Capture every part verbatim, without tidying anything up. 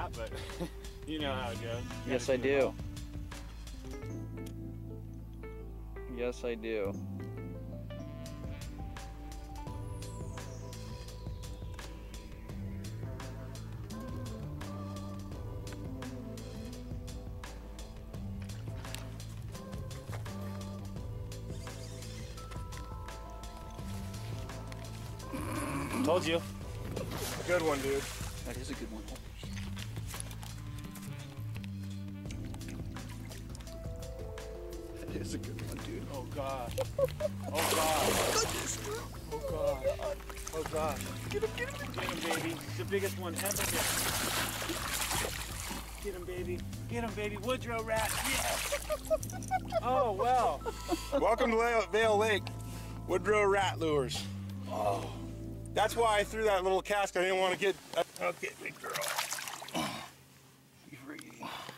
rat, but you know how it goes. Yes, I do. Yes, I do. Told you. Good one, dude. That is a good one. That is a good one, dude. Oh God. Oh God. Oh God. Oh God. Get him, get him. Get him, baby. The biggest one ever. Get him, baby. Get him, baby. Woodrow rat. Yes. Oh, well. Welcome to Vale Lake. Woodrow rat lures. Oh. That's why I threw that little cask. I didn't want to get... Okay, big girl. You free.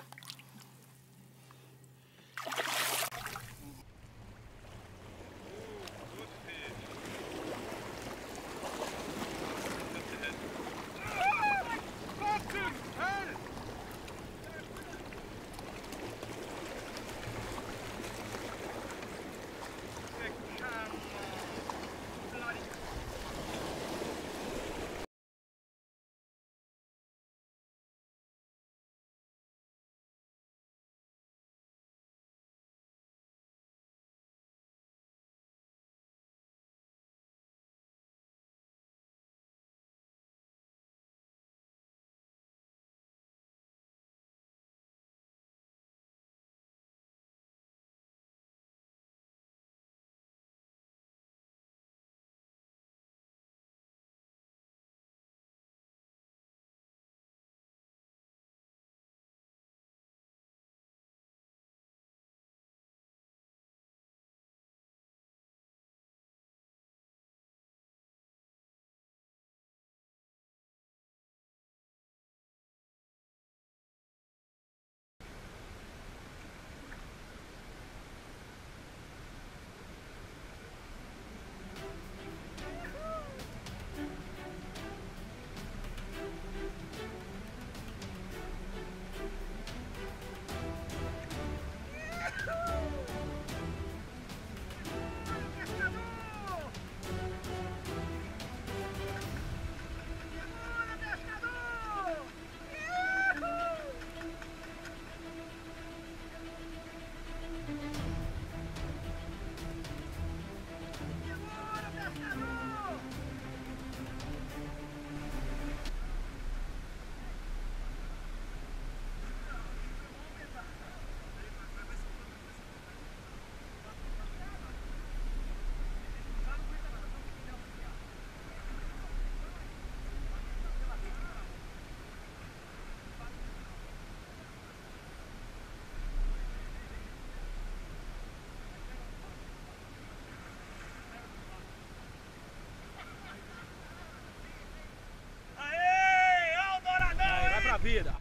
Vida.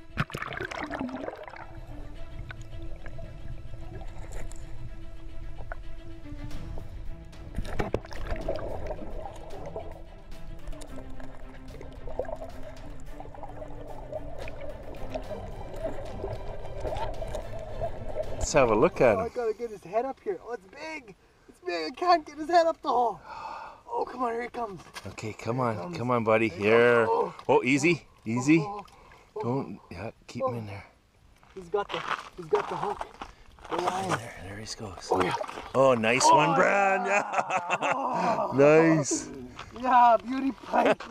Let's have a look at Oh, him. I gotta get his head up here. Oh, it's big. It's big. I can't get his head up the hole. Oh, come on, here he comes. Okay, come Here on, he comes. come on, buddy. Here he Here. comes. Oh, easy, easy. Oh, oh, Don't, yeah, keep him in there. He's got the, he's got the hook. The line. There, there he goes. Oh yeah. Oh, nice Oh, one, Brad. yeah. Oh. Nice. Yeah, beauty pike.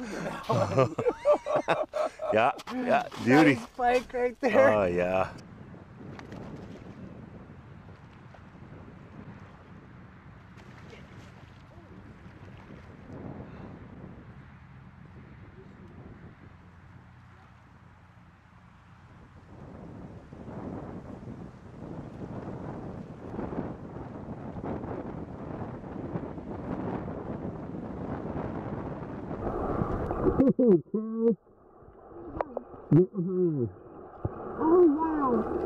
Yeah, yeah, beauty. Nice pike right there. Oh, yeah. Oh wow.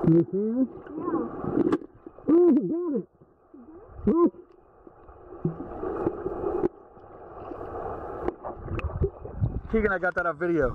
you see it? Yeah. Oh, you got it. Look. Keegan, I got that on video.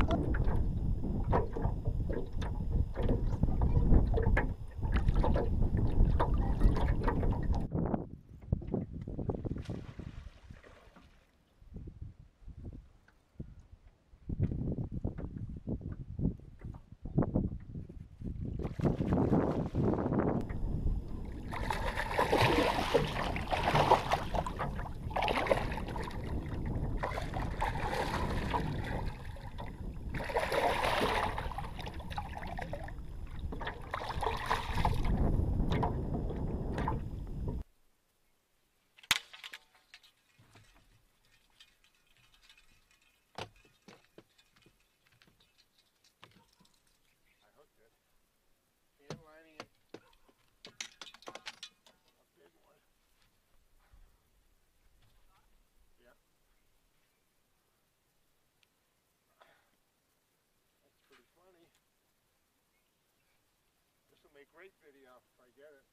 This will make great video if I get it.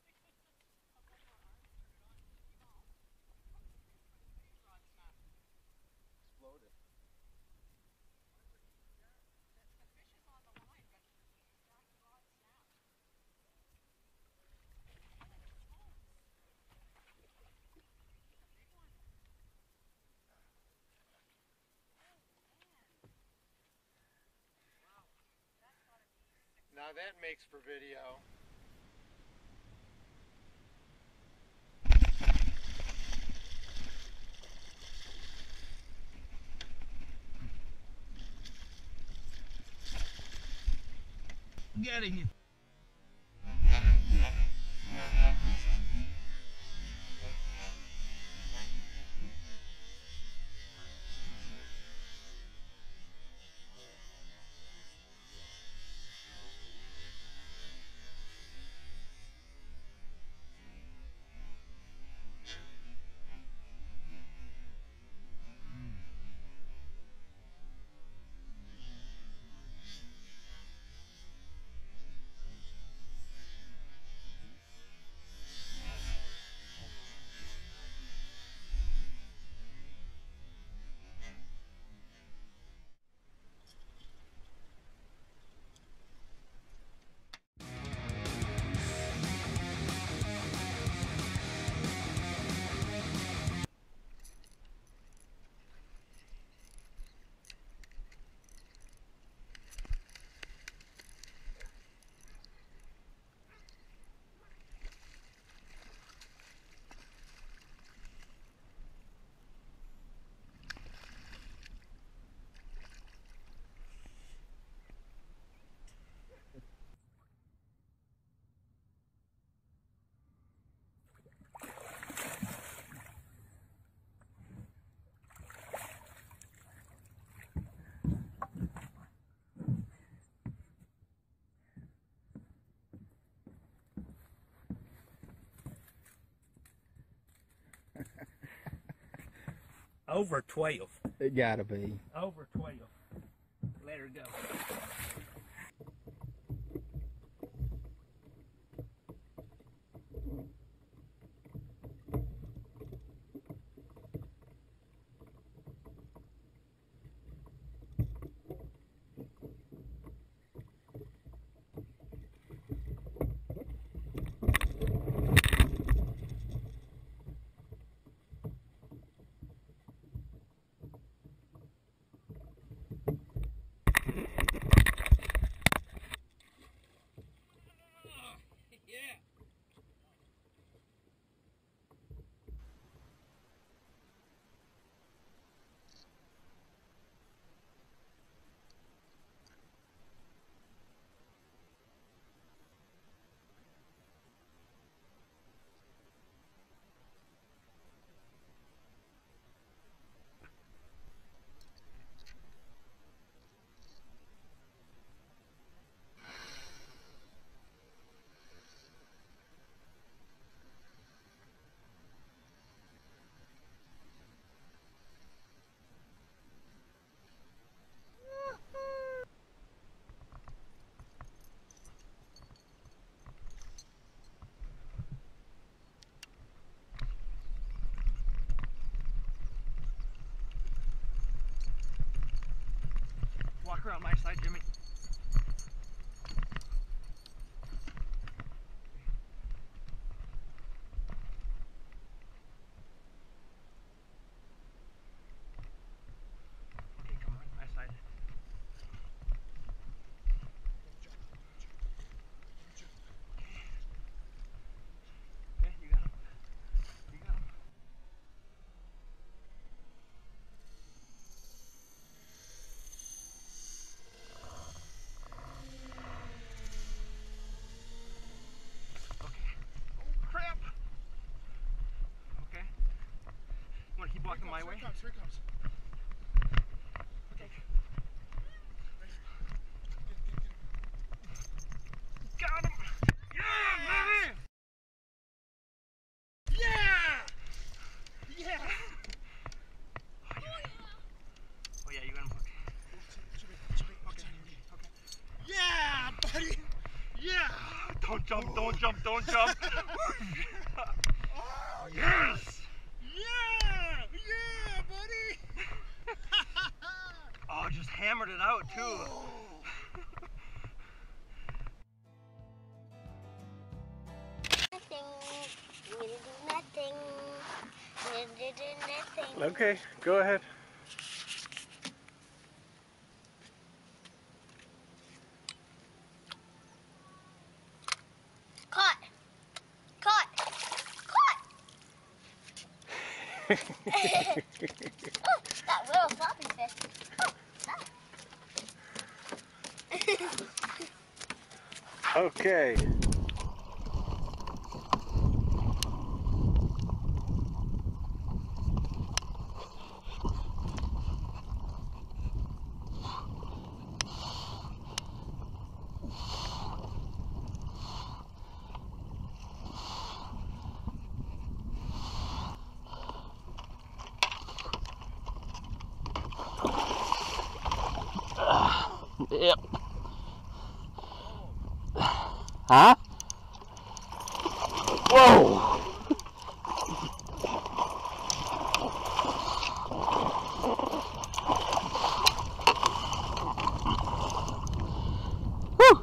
Exploded. Now that makes for video. Getting it. Over twelve. It gotta be. Over twelve. Let her go. walk around my side, Jimmy. Okay, come on, my side. Okay, you got him. You got him. Keep walking my way. Here it comes, here it comes. Okay. Got him! Yeah, baby! Yeah! Yeah! Oh yeah, you got him hooked. Okay, okay. Yeah, buddy! Yeah! Don't jump, don't jump, don't jump! Yes! Yeah! Yeah, buddy! Oh, just hammered it out too. Oh. Nothing. I'm gonna do nothing. I'm gonna do nothing. Okay, go ahead. Caught. Caught. Caught. Oh, that little floppy fish. Oh, Okay. Yep. Huh? Whoa! Woo!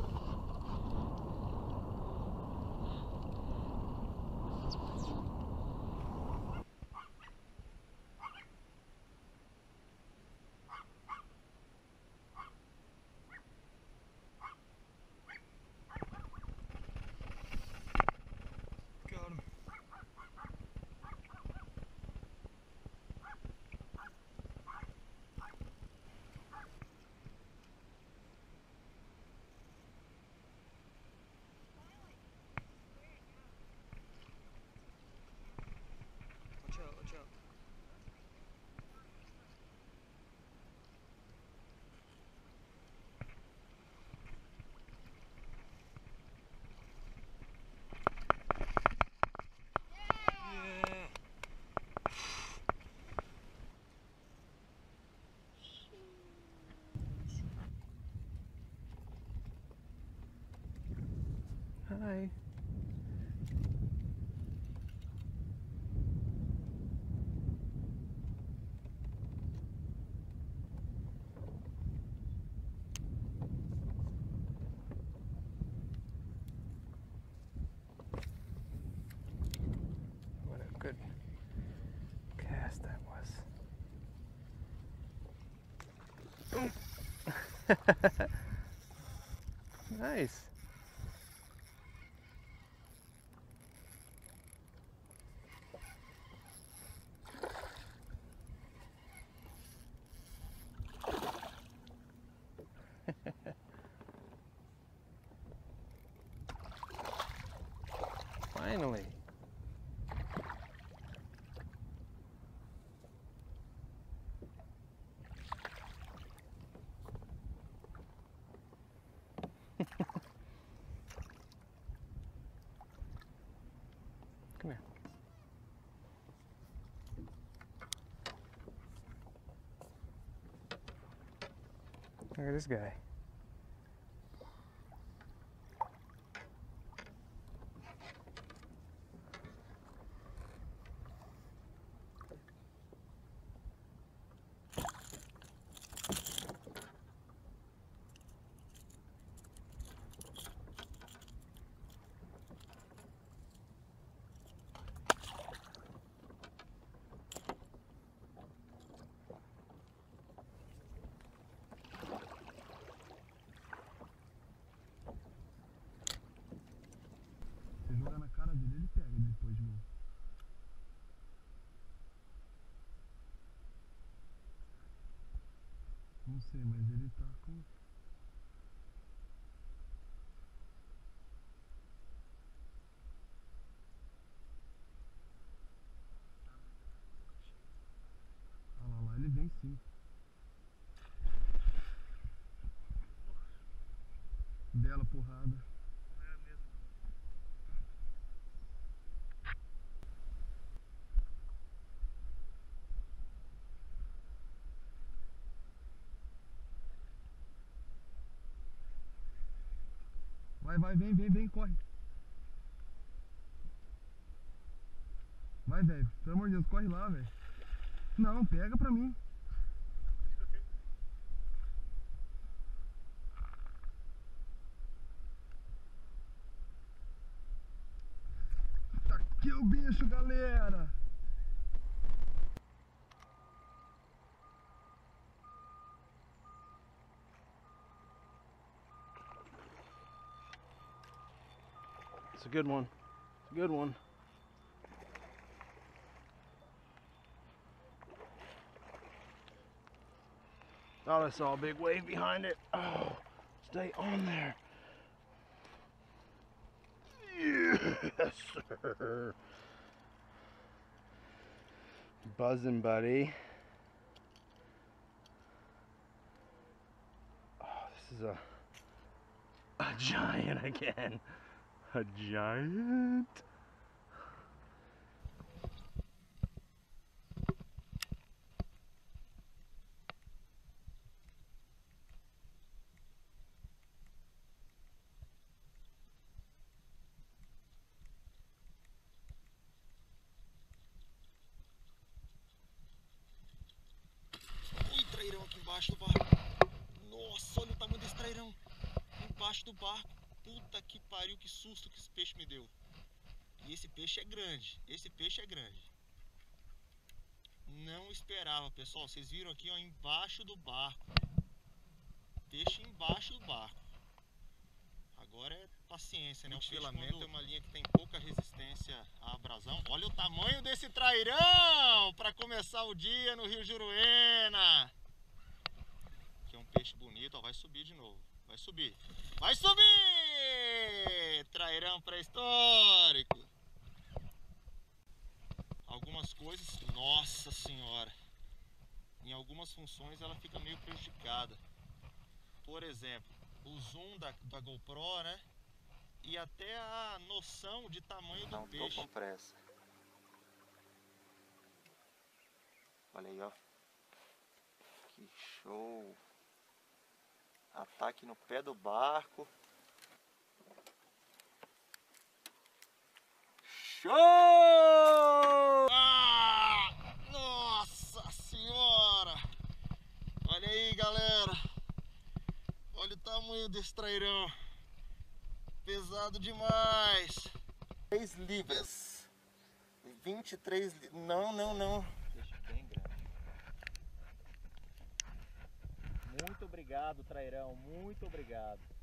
Got him. Watch out, watch out. Yeah. Hi. What a good cast that was. Nice. Finally. Come here. Look at this guy. jogar na cara dele, ele pega depois de novo. Não sei, mas ele tá com... Ah lá, lá ele vem sim. Bela porrada. Vai, vai, vem, vem, vem, corre. Vai, velho. Pelo amor de Deus, corre lá, velho. Não, pega pra mim. Tá aqui o bicho, galera. It's a good one. It's a good one. Oh, I saw a big wave behind it. Oh, stay on there. Yes, sir. Buzzing, buddy. Oh, this is a a giant again. A giant. Ui, trairão aqui embaixo do barco. Nossa, olha o tamanho desse trairão. Embaixo do barco. Puta que pariu, que susto que esse peixe me deu. E esse peixe é grande. Esse peixe é grande. Não esperava, pessoal. Vocês viram aqui, ó, embaixo do barco. Peixe embaixo do barco. Agora é paciência, né? O filamento quando... é uma linha que tem pouca resistência à abrasão. Olha o tamanho desse trairão para começar o dia no Rio Juruena. Aqui é um peixe bonito, ó, vai subir de novo. Vai subir. Vai subir! Trairão pré-histórico. Algumas coisas, nossa senhora, em algumas funções ela fica meio prejudicada. Por exemplo, o zoom da, da GoPro, né? E até a noção de tamanho do peixe. Não tô com pressa. Olha aí, ó. Que show. Ataque no pé do barco. Show! Ah, nossa senhora! Olha aí, galera. Olha o tamanho desse trairão. Pesado demais. três libras. vinte e três libras. Não, não, não. Peixe bem grande. Muito obrigado, trairão. Muito obrigado.